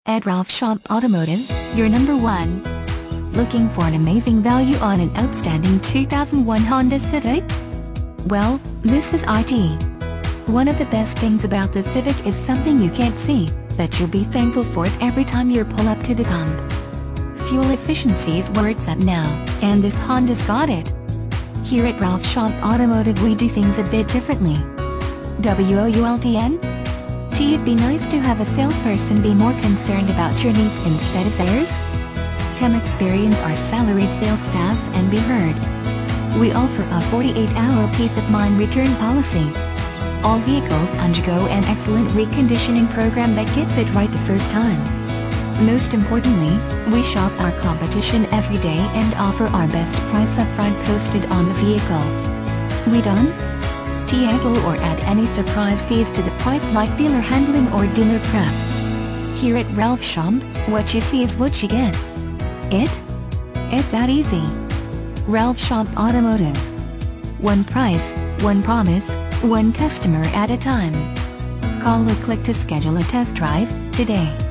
At Ralph Schomp Automotive, your number one. Looking for an amazing value on an outstanding 2001 Honda Civic? Well, this is IT. One of the best things about the Civic is something you can't see, but you'll be thankful for it every time you pull up to the pump. Fuel efficiency is where it's at now, and this Honda's got it. Here at Ralph Schomp Automotive we do things a bit differently. WOULTN? It'd be nice to have a salesperson be more concerned about your needs instead of theirs? Come experience our salaried sales staff and be heard. We offer a 48-hour peace of mind return policy. All vehicles undergo an excellent reconditioning program that gets it right the first time. Most importantly, we shop our competition every day and offer our best price upfront posted on the vehicle. We don't haggle or add any surprise fees to the price like dealer handling or dealer prep. Here at Ralph Schomp, what you see is what you get. It's that easy. Ralph Schomp Automotive. One price, one promise, one customer at a time. Call or click to schedule a test drive today.